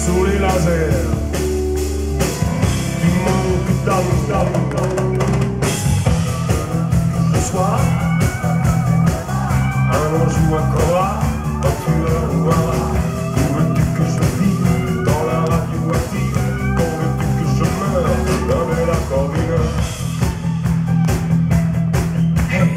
sous les lasers. Tu manques d'amour. Le soir, un ange ou un cobra, un tueur ou un rat. Où veux-tu que je vive dans la radioactive? Quand veux-tu que je meure d'un bel accordéon? Hey!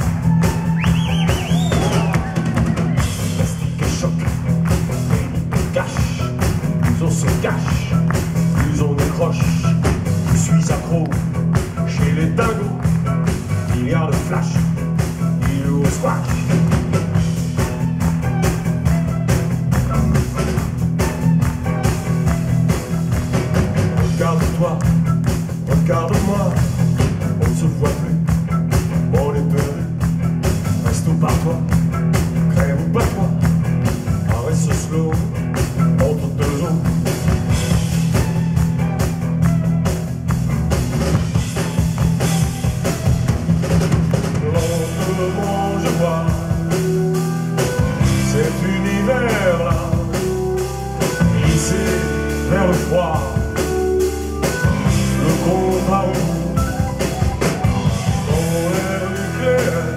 Plastique et choc, cache, plus on se cache, plus on décroche. Je suis accro chez les dingos. Il y a le flash, il joue au squash. Regarde-toi, regarde-moi, on ne se voit plus, on est perdu. Reste par toi, crève ou pas toi, arrête ce slow entre deux eaux. Lentement je vois cet univers-là, glissé vers le froid. Le compte à rebours dans l'air nucléaire,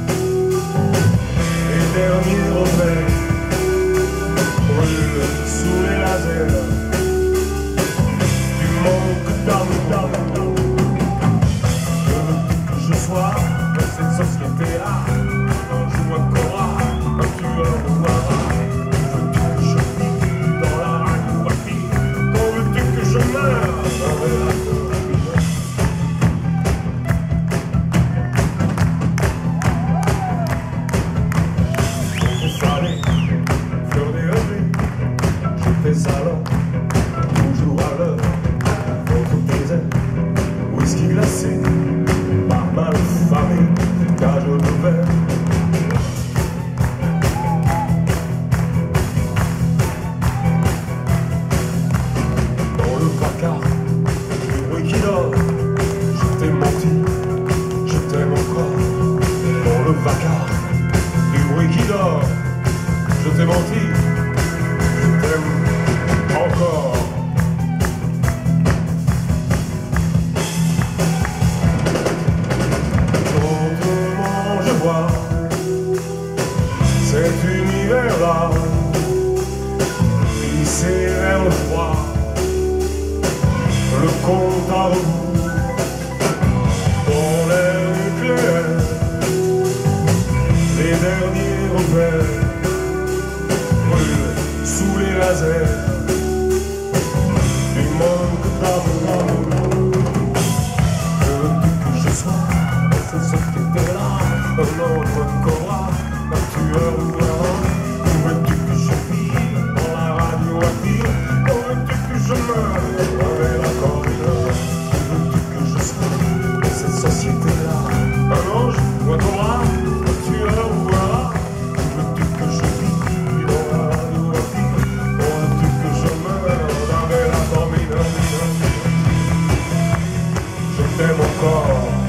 les derniers repères brûlent sous les lasers. Tu manques d'amour. Que veux-tu que je sois dans cette société-là? Un jour un cobra, un tueur ou un rat. Veux-tu que je vive dans la radioactive? Quand veux-tu que je meure dans la salon, toujours à l'heure, contre tes ailes, whisky glacé, pas mal famé, cage de verre. Dans le placard, le bruit qui dort, je t'ai menti, je t'aime encore. Dans le placard, le bruit qui dort, je t'ai menti, je t'aime encore. Lentement je vois cet univers-là, glissé vers le froid. Le compte à rebours dans l'air nucléaire, les derniers repères brûlent sous les lasers. Manque d'amour. Que veux-tu que je sois dans cette société-là? Un ange ou un cobra, un tueur ou un rat. Où veux-tu que je vive dans la radioactive? Quand veux-tu que je meure avec l'accordéon? Où veux-tu que je sois dans cette société-là? Un ange ou un cobra, un tueur ou un rat. Où veux-tu que je vive dans la radioactive? Quand veux-tu que je meure avec l'accordéon? Je t'aime encore.